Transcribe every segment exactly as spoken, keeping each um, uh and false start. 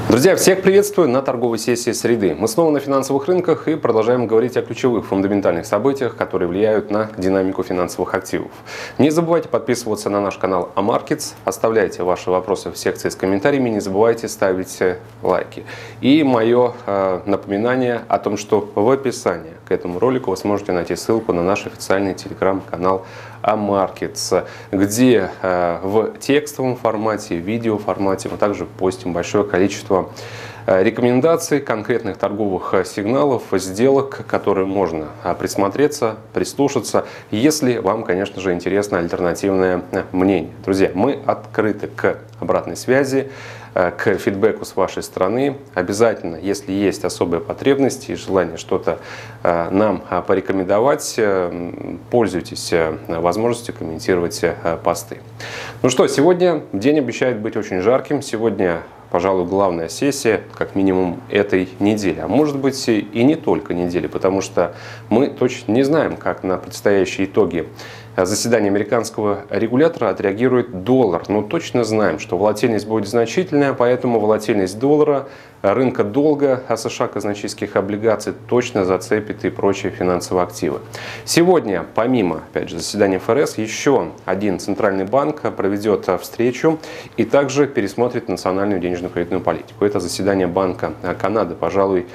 Друзья, всех приветствую на торговой сессии среды. Мы снова на финансовых рынках и продолжаем говорить о ключевых фундаментальных событиях, которые влияют на динамику финансовых активов. Не забывайте подписываться на наш канал Амаркетс, оставляйте ваши вопросы в секции с комментариями, не забывайте ставить лайки. И мое э, напоминание о том, что в описании к этому ролику вы сможете найти ссылку на наш официальный телеграм-канал Амаркетс, где э, в текстовом формате, видео формате мы также постим большое количество рекомендаций, конкретных торговых сигналов, сделок, которые можно присмотреться, прислушаться, если вам, конечно же, интересно альтернативное мнение. Друзья, мы открыты к обратной связи, к фидбэку с вашей стороны. Обязательно, если есть особые потребности и желание что-то нам порекомендовать, пользуйтесь возможностью комментировать посты. Ну что, сегодня день обещает быть очень жарким. Сегодня, пожалуй, главная сессия, как минимум, этой недели. А может быть и не только недели, потому что мы точно не знаем, как на предстоящие итоги заседания американского регулятора отреагирует доллар. Но точно знаем, что волатильность будет значительная, поэтому волатильность доллара, рынка долга, а США казначейских облигаций точно зацепит и прочие финансовые активы. Сегодня, помимо, опять же, заседания эф эр эс, еще один центральный банк проведет встречу и также пересмотрит национальную денежно-кредитную политику. Это заседание Банка Канады, пожалуй,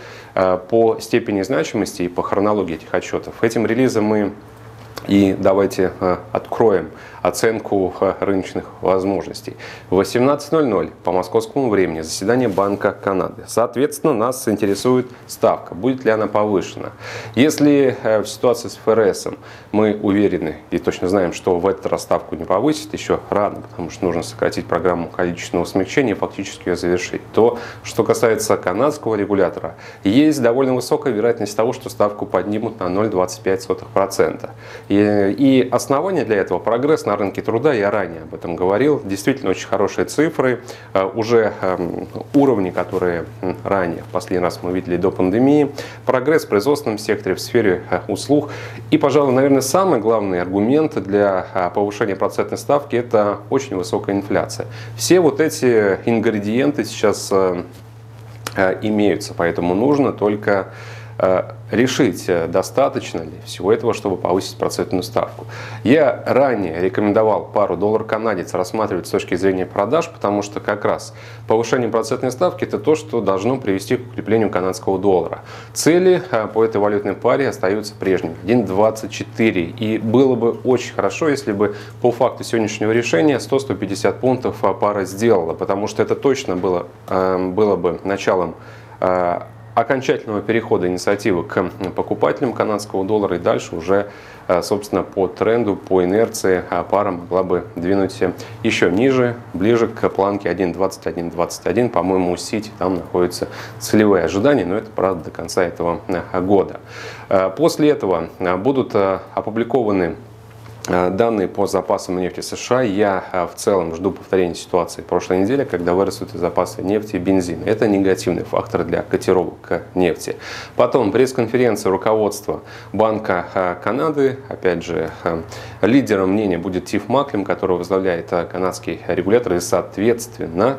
по степени значимости и по хронологии этих отчетов. Этим релизом мы и давайте откроем оценку рыночных возможностей. В восемнадцать ноль ноль по московскому времени заседание Банка Канады. Соответственно, нас интересует ставка. Будет ли она повышена? Если в ситуации с эф эр эс мы уверены и точно знаем, что в этот раз ставку не повысит, еще рано, потому что нужно сократить программу количественного смягчения и фактически ее завершить, то, что касается канадского регулятора, есть довольно высокая вероятность того, что ставку поднимут на ноль целых двадцать пять сотых процента. И, и основание для этого — прогресс на рынке труда, я ранее об этом говорил, действительно очень хорошие цифры, уже уровни, которые ранее, в последний раз мы видели до пандемии, прогресс в производственном секторе, в сфере услуг. И, пожалуй, наверное, самый главный аргумент для повышения процентной ставки — это очень высокая инфляция. Все вот эти ингредиенты сейчас имеются, поэтому нужно только решить, достаточно ли всего этого, чтобы повысить процентную ставку. Я ранее рекомендовал пару доллар-канадец рассматривать с точки зрения продаж, потому что как раз повышение процентной ставки — это то, что должно привести к укреплению канадского доллара. Цели по этой валютной паре остаются прежними — один целых двадцать четыре. И было бы очень хорошо, если бы по факту сегодняшнего решения сто — сто пятьдесят пунктов пара сделала, потому что это точно было, было бы началом окончательного перехода инициативы к покупателям канадского доллара, и дальше уже, собственно, по тренду, по инерции пара могла бы двинуть еще ниже, ближе к планке один двадцать один двадцать один. По-моему, у Сити там находятся целевые ожидания, но это, правда, до конца этого года. После этого будут опубликованы данные по запасам нефти США. Я в целом жду повторения ситуации прошлой недели, когда вырастут запасы нефти и бензина. Это негативный фактор для котировок нефти. Потом пресс-конференция руководства Банка Канады. Опять же, лидером мнения будет Тиф Маклем, который возглавляет канадский регулятор, и, соответственно,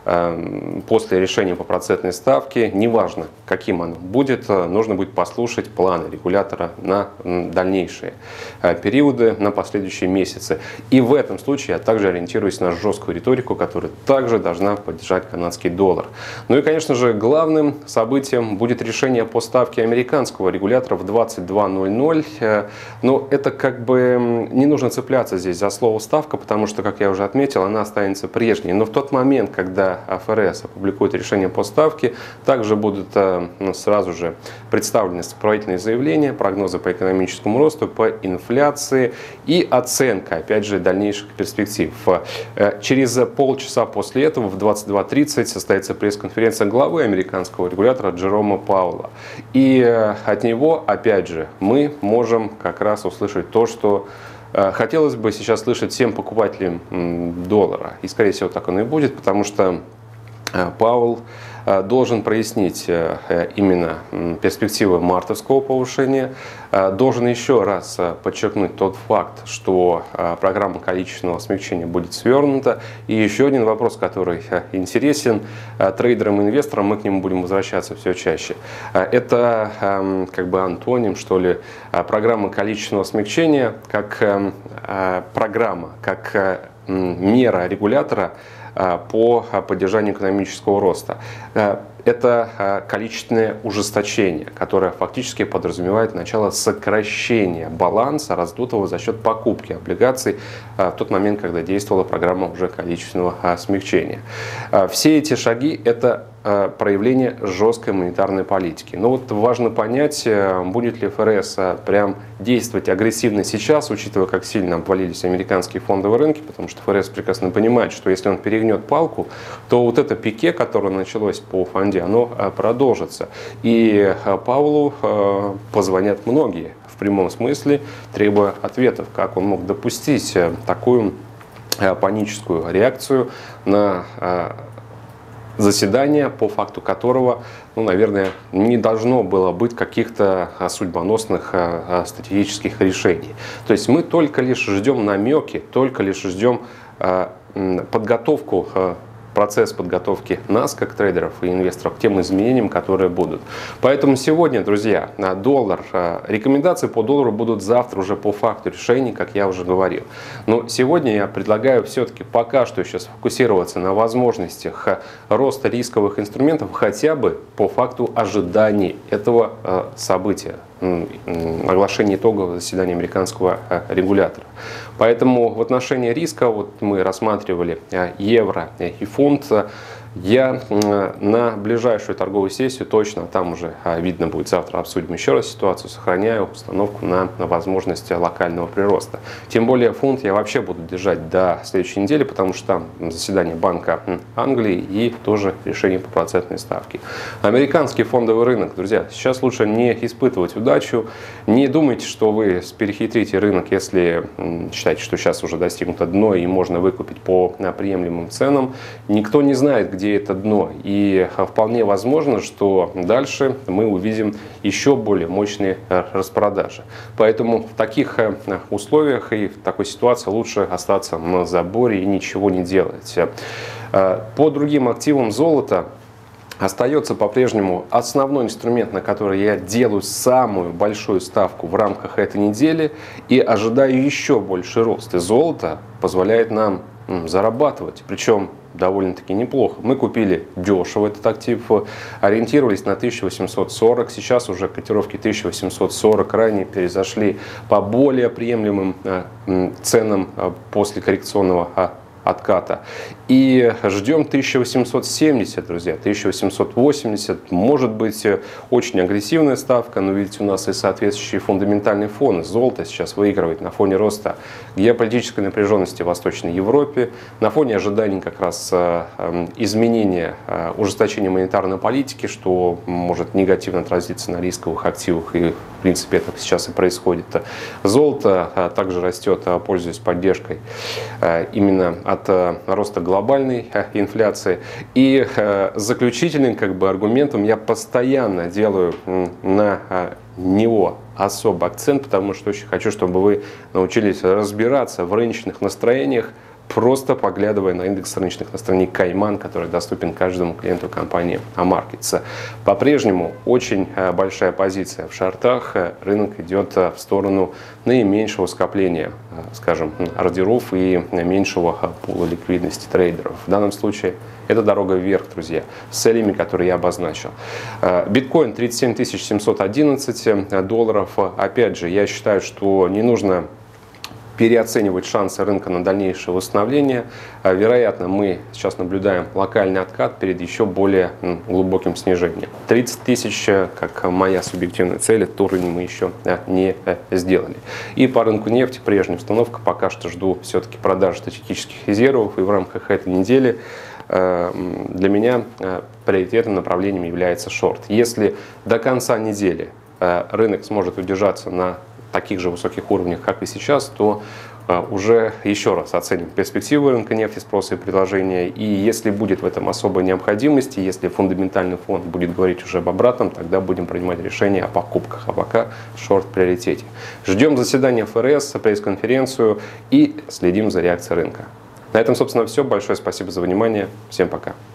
после решения по процентной ставке, неважно, каким оно будет, нужно будет послушать планы регулятора на дальнейшие периоды, на последующие месяцы. И в этом случае я также ориентируюсь на жесткую риторику, которая также должна поддержать канадский доллар. Ну и, конечно же, главным событием будет решение по ставке американского регулятора в двадцать два ноль ноль. Но это как бы не нужно цепляться здесь за слово ставка, потому что, как я уже отметил, она останется прежней. Но в тот момент, когда эф эр эс опубликует решение по ставке, также будут ну, сразу же представлены сопроводительные заявления, прогнозы по экономическому росту, по инфляции и оценка, опять же, дальнейших перспектив. Через полчаса после этого в двадцать два тридцать состоится пресс-конференция главы американского регулятора Джерома Пауэлла. И от него, опять же, мы можем как раз услышать то, что хотелось бы сейчас слышать всем покупателям доллара. И, скорее всего, так оно и будет, потому что Пауэлл должен прояснить именно перспективы мартовского повышения, должен еще раз подчеркнуть тот факт, что программа количественного смягчения будет свернута. И еще один вопрос, который интересен трейдерам и инвесторам, мы к нему будем возвращаться все чаще. Это как бы антоним, что ли, программа количественного смягчения как программа, как мера регулятора по поддержанию экономического роста. Это количественное ужесточение, которое фактически подразумевает начало сокращения баланса, раздутого за счет покупки облигаций в тот момент, когда действовала программа уже количественного смягчения. Все эти шаги – это проявление жесткой монетарной политики. Но вот важно понять, будет ли ФРС прям действовать агрессивно сейчас, учитывая, как сильно обвалились американские фондовые рынки, потому что ФРС прекрасно понимает, что если он перегнет палку, то вот это пике, которое началось по фонде, оно продолжится. И Пауэллу позвонят многие, в прямом смысле, требуя ответов, как он мог допустить такую паническую реакцию на заседание, по факту которого, ну, наверное, не должно было быть каких-то судьбоносных стратегических решений. То есть мы только лишь ждем намеки, только лишь ждем подготовку, процесс подготовки нас, как трейдеров и инвесторов, к тем изменениям, которые будут. Поэтому сегодня, друзья, на доллар, рекомендации по доллару будут завтра уже по факту решений, как я уже говорил. Но сегодня я предлагаю все-таки пока что еще сфокусироваться на возможностях роста рисковых инструментов хотя бы по факту ожиданий этого события, оглашение итогового заседания американского регулятора. Поэтому в отношении риска вот мы рассматривали евро и фунт. Я на ближайшую торговую сессию точно, там уже видно будет, завтра обсудим еще раз ситуацию, сохраняю установку на, на возможность локального прироста. Тем более фунт я вообще буду держать до следующей недели, потому что там заседание Банка Англии и тоже решение по процентной ставке. Американский фондовый рынок, друзья, сейчас лучше не испытывать удачу, не думайте, что вы перехитрите рынок, если считаете, что сейчас уже достигнуто дно и можно выкупить по приемлемым ценам. Никто не знает, где это дно. И вполне возможно, что дальше мы увидим еще более мощные распродажи. Поэтому в таких условиях и в такой ситуации лучше остаться на заборе и ничего не делать. По другим активам золото остается по-прежнему основной инструмент, на который я делаю самую большую ставку в рамках этой недели и ожидаю еще больше рост. И золото позволяет нам зарабатывать, причем довольно-таки неплохо. Мы купили дешево этот актив, ориентировались на тысяча восемьсот сорок, сейчас уже котировки тысяча восемьсот сорок, ранее перезашли по более приемлемым ценам после коррекционного отката. И ждем тысяча восемьсот семьдесят, друзья, тысяча восемьсот восемьдесят, может быть очень агрессивная ставка, но видите, у нас и соответствующие фундаментальные фоны. Золото сейчас выигрывает на фоне роста геополитической напряженности в Восточной Европе, на фоне ожиданий как раз изменения, ужесточения монетарной политики, что может негативно отразиться на рисковых активах, и в принципе это сейчас и происходит. Золото также растет, пользуясь поддержкой именно от роста глобальной инфляции. И заключительным как бы аргументом я постоянно делаю на него особый акцент, потому что очень хочу, чтобы вы научились разбираться в рыночных настроениях, просто поглядывая на индекс рыночных настроений Кайман, который доступен каждому клиенту компании Амаркетс. По-прежнему очень большая позиция в шортах. Рынок идет в сторону наименьшего скопления, скажем, ордеров и меньшего пула ликвидности трейдеров. В данном случае это дорога вверх, друзья, с целями, которые я обозначил. Биткоин тридцать семь тысяч семьсот одиннадцать долларов. Опять же, я считаю, что не нужно переоценивать шансы рынка на дальнейшее восстановление. Вероятно, мы сейчас наблюдаем локальный откат перед еще более глубоким снижением. тридцать тысяч, как моя субъективная цель, этот уровень мы еще не сделали. И по рынку нефти прежняя установка. Пока что жду все-таки продажи стратегических резервов. И в рамках этой недели для меня приоритетным направлением является шорт. Если до конца недели рынок сможет удержаться на таких же высоких уровнях, как и сейчас, то уже еще раз оценим перспективы рынка нефти, спроса и предложения. И если будет в этом особой необходимости, если фундаментальный фонд будет говорить уже об обратном, тогда будем принимать решение о покупках. А пока шорт в приоритете. Ждем заседания эф эр эс, пресс-конференцию и следим за реакцией рынка. На этом, собственно, все. Большое спасибо за внимание. Всем пока.